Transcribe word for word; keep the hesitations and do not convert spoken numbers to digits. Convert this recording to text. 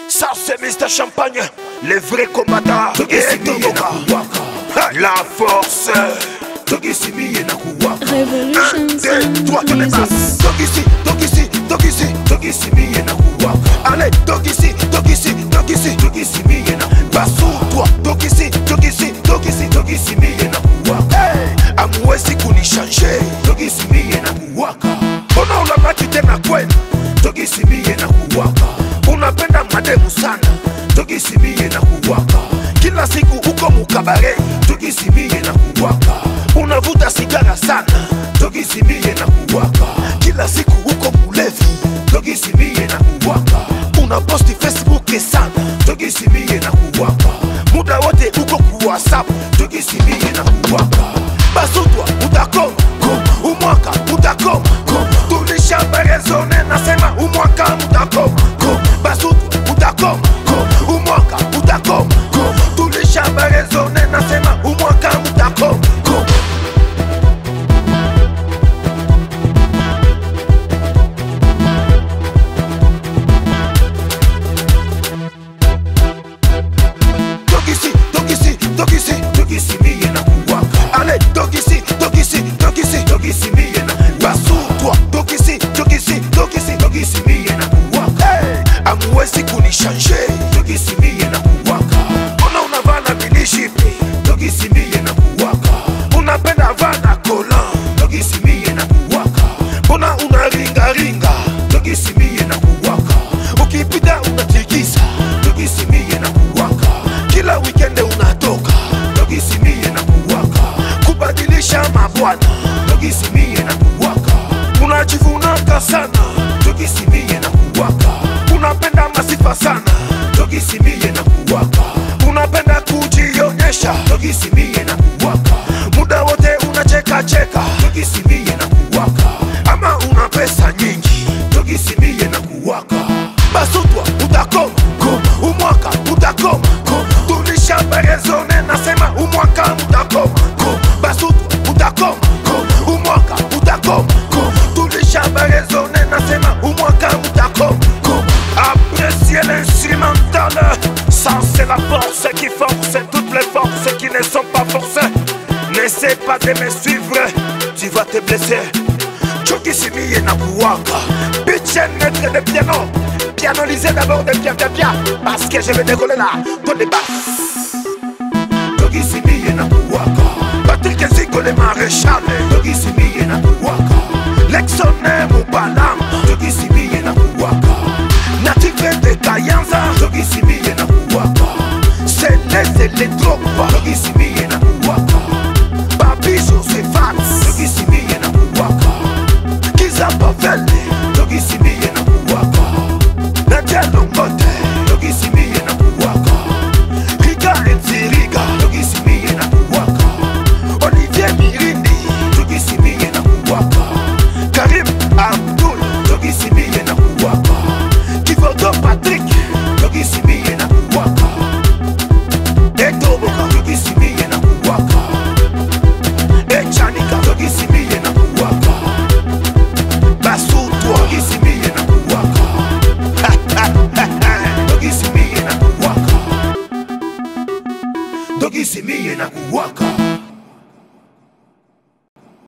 Ça c'est mister Champagne, les vrais combattants. La force. Revolution Un, deux, trois, te dépasse. Donc ici, donc ici, donc ici, donc ici, allez, donc ici, donc ici, donc ici, donc ici, pas sur toi. Donc ici, donc ici, donc ici, donc ici, hey, amouesi kuni changer. Donc ici, ona ulama kitena kwenu. Donc ici, unapenda mademu sana. Donc ici, kila siku uko mukabare. Donc ici, unavuta sigara sana. Togi simie na kuwaka. Kila siku uko mulevi. Togi simie na kuwaka. Una posti Facebook sana. Togi simie na kuwaka. Muda wote uko ku WhatsApp. Togi simie na kuwaka. Basutwa utakoma kom. Umwaka utakoma kom. Tulisha berezone nasema umwaka utakoma kom. Basutwa utakoma kom. Umwaka utakoma kom. Tulisha berezone nasema umwaka utakoma kom. Allez, donc ici, donc ici, donc ici, donc ici, pas sous toi. Donc ici, donc ici, donc ici, donc ici, hey, amouesi kuni changer. Donc ici, ona unavana minishipi. Donc ici, unapenda vana kolan. Donc ici, ona unaringa ringa. Donc ici, ukipita unatikisa. Donc ici, kila weekend unatoka. Donc ici, kubadilisha mabwana. Togi simie na kuwaka. Unajivunaka sana. Togi simie na kuwaka. Unapenda masifa sana. Togi simie na kuwaka. Unapenda kujionyesha. Togi simie na kuwaka. Muda wote unacheka cheka. Togi simie na kuwaka. Ama una pesa nyingi. Togi simie na kuwaka. Basutwa utakoma kom. Umwaka utakoma kom. Tulisha berezone nasema umwaka utakoma kom. Basutwa utakoma kom. Umwaka utakoma kom. Tulisha berezone nasema umwaka utakoma kom. Appréciez l'instrumental. Ça c'est la force qui force toutes les forces qui ne sont pas forcées. N'essaie pas de me suivre, tu vas te blesser. Choki simie na kuwaka. Bitchen maître de piano. Piano lisez d'abord de bien bien bien. Parce que je vais décoller là. Ton débat. Togi simie na kuwaka. Patrick Nziko le maréchal. Togi simie na kuwaka. Lexoné Mubalam. Togi simie na kuwaka. Native de Kayanza. Togi simie na kuwaka. C'est les électropes. Togi simie